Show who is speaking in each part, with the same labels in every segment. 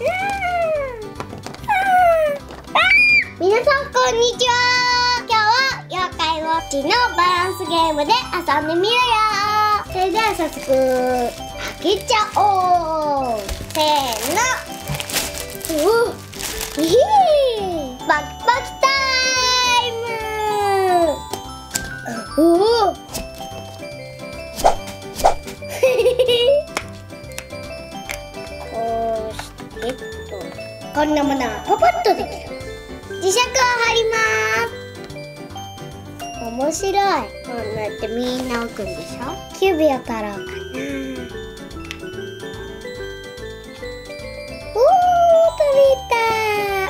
Speaker 1: 皆さんこんにちは。今日は妖怪ウォッチのバランスゲームで遊んでみるよ。それでは早速開けちゃおう。せーの。おお、いいバキバキタイム。おおこうしてと、こんなものはパパッとできる。磁石を貼ります。面白い。こうやってみんな置くんでしょ。キュービを取ろうかな。おー、取れ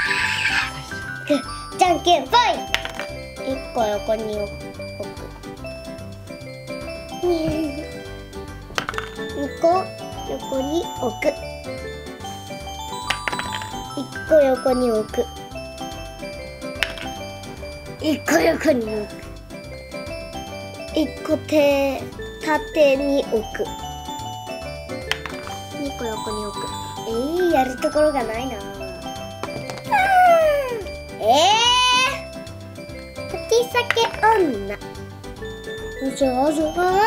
Speaker 1: た。じゃんけんぽい。1個横に置く。2個横に置く。1個横に置く。1個横に置く。1個縦に置く。2個横に置く。やるところがないな。口裂け女。上手は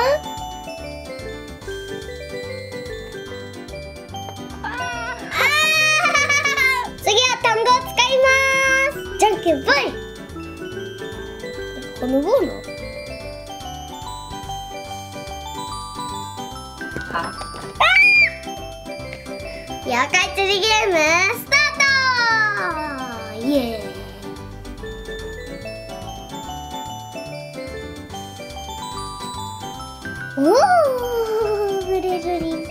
Speaker 1: 次は単語を使います。じゃんけんぽい。この棒の妖怪釣りゲームスタート。イエーイ。おー、ブレルリン。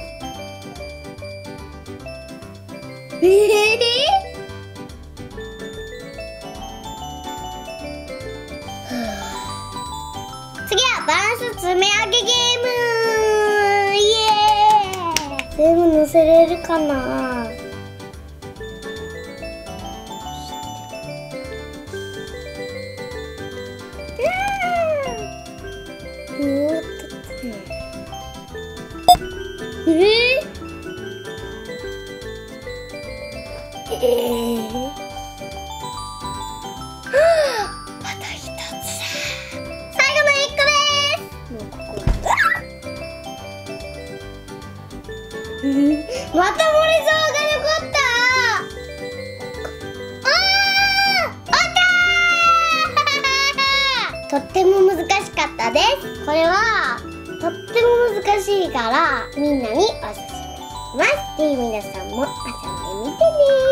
Speaker 1: 次はバランス詰め上げゲーム。イエーイ。全部乗せれるかな。あと一つ。最後の1個です。もうここまた漏れそうが残った。とっても難しかったです。これはとっても難しいからみんなにおすすめします。ぜひ皆さんも遊んでみてね。